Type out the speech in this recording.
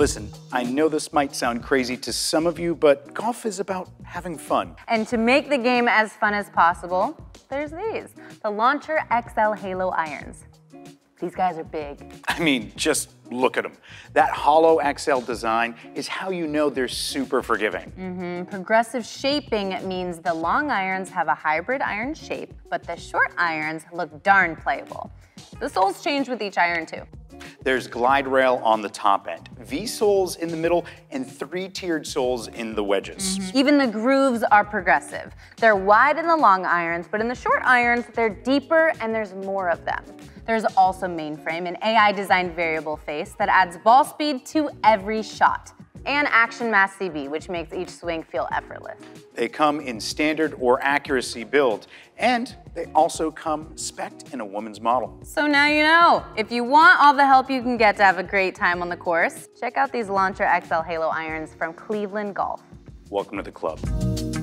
Listen, I know this might sound crazy to some of you, but golf is about having fun. And to make the game as fun as possible, there's these, the Launcher XL Halo irons. These guys are big. I mean, just look at them. That hollow XL design is how you know they're super forgiving. Progressive shaping means the long irons have a hybrid iron shape, but the short irons look darn playable. The soles change with each iron too. There's glide rail on the top end, V-soles in the middle, and 3-tiered soles in the wedges. Even the grooves are progressive. They're wide in the long irons, but in the short irons, they're deeper and there's more of them. There's also Mainframe, an AI-designed variable face that adds ball speed to every shot, and Action Mass CB, which makes each swing feel effortless. They come in standard or accuracy build, and they also come spec'd in a woman's model. So now you know. If you want all the help you can get to have a great time on the course, check out these Launcher XL Halo irons from Cleveland Golf. Welcome to the club.